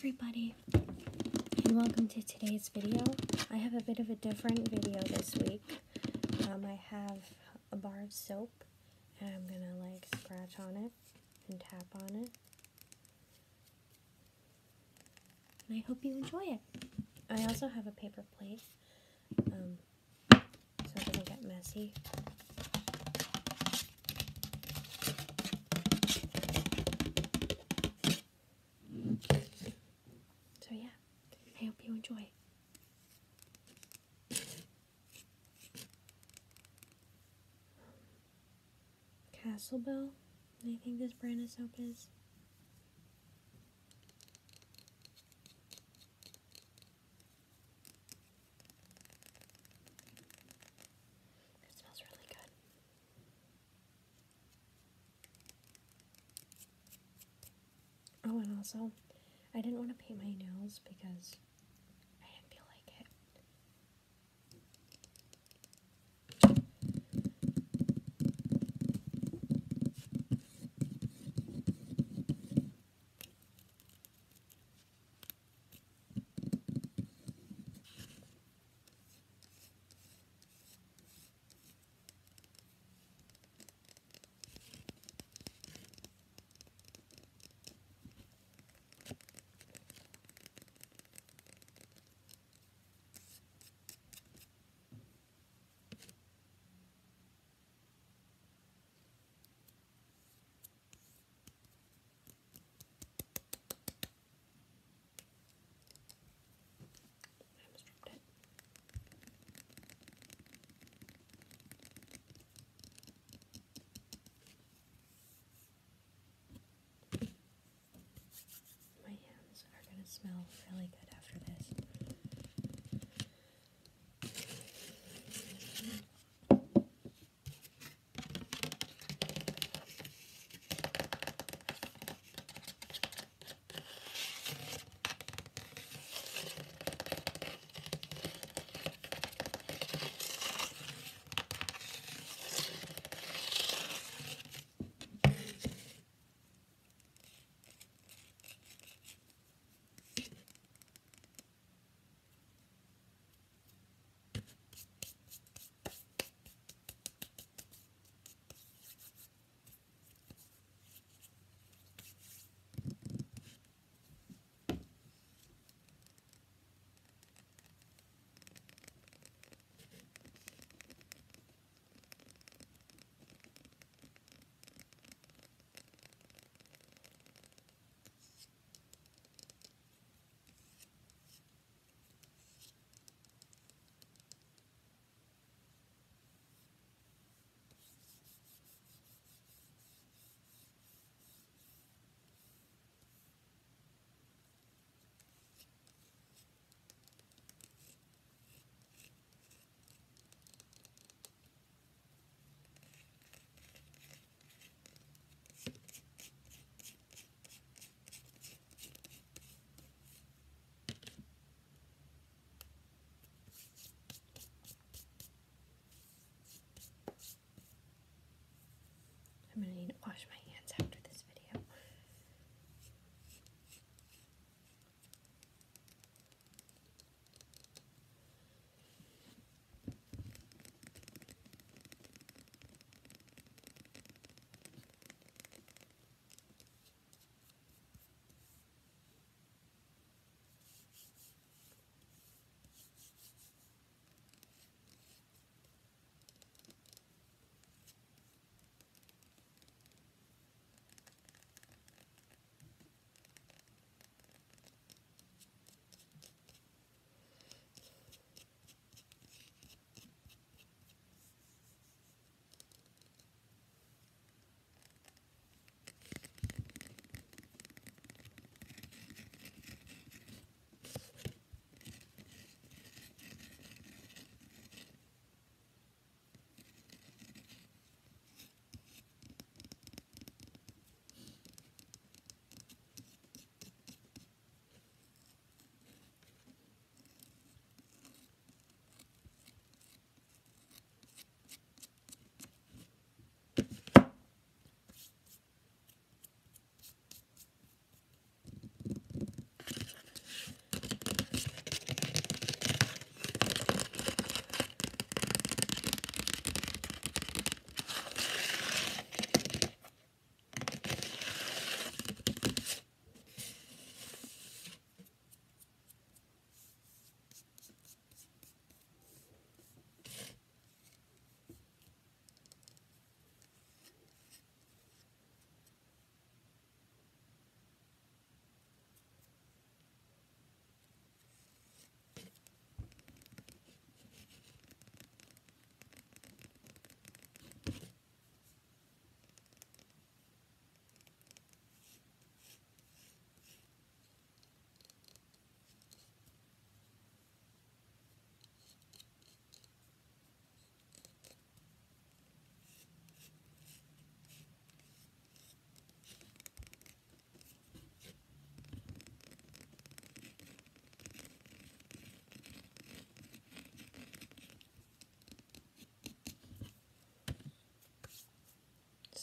everybody, and welcome to today's video. I have a bit of a different video this week. I have a bar of soap, and I'm gonna like scratch on it and tap on it. And I hope you enjoy it. I also have a paper plate, so it doesn't get messy. So yeah, I hope you enjoy. Castle Bell, I think this brand of soap is. It smells really good. Oh, and also, I didn't want to paint my nails because I didn't feel like it. I almost dropped it. My hands are going to smell really good after this. I'm going to need to wash my hands after this video.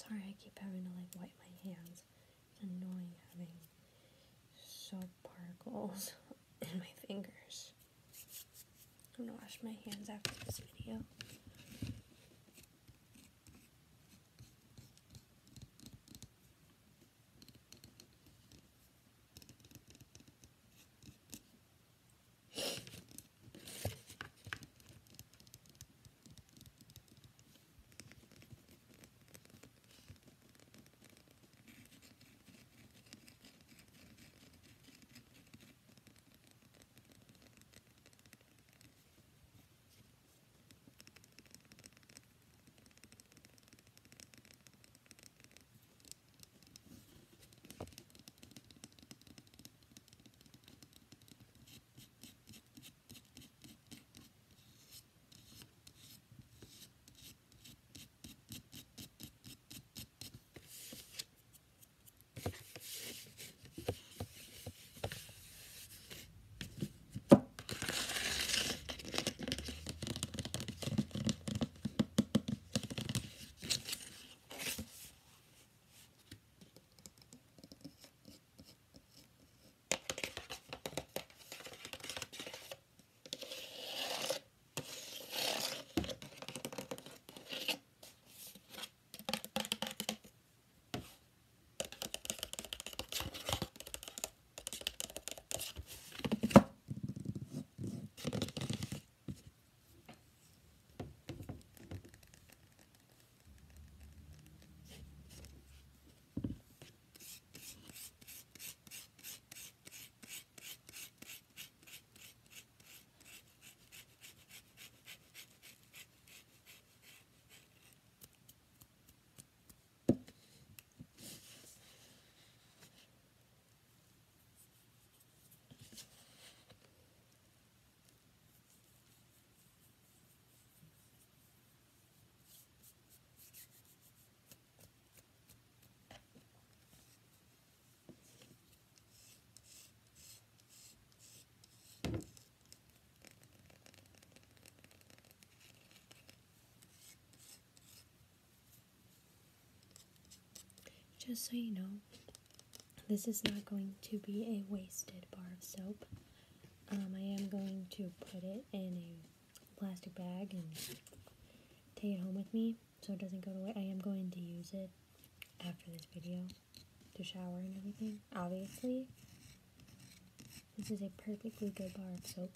Sorry, I keep having to like wipe my hands. It's annoying having soap particles in my fingers. I'm gonna wash my hands after this video. Just so you know, this is not going to be a wasted bar of soap. I am going to put it in a plastic bag and take it home with me so it doesn't go to waste. I am going to use it after this video to shower and everything. Obviously, this is a perfectly good bar of soap.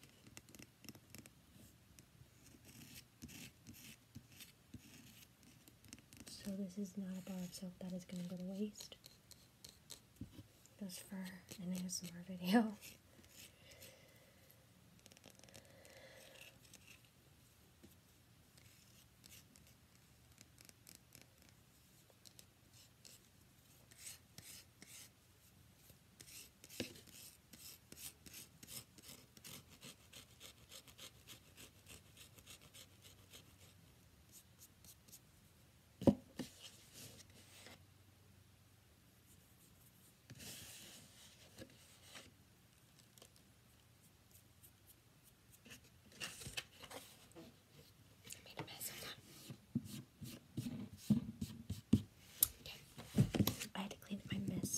So this is not a bar of soap that is going to go to waste. Just for an ASMR video. I had to clean up my mess.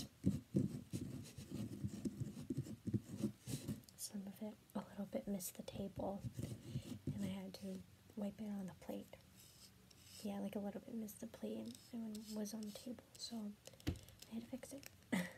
Some of it, a little bit, missed the table, and I had to wipe it on the plate. Yeah, like a little bit missed the plate and was on the table, so I had to fix it.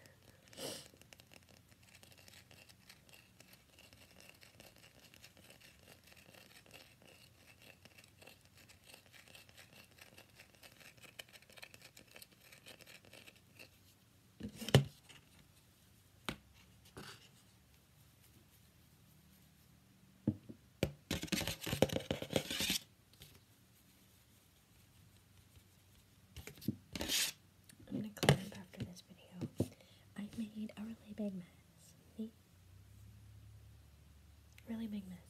I'm gonna clean up after this video. I made a really big mess. See? Really big mess.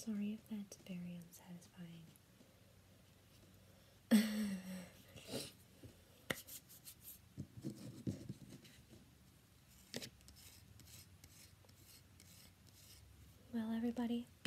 sorry if that's very unsatisfying. Well, everybody,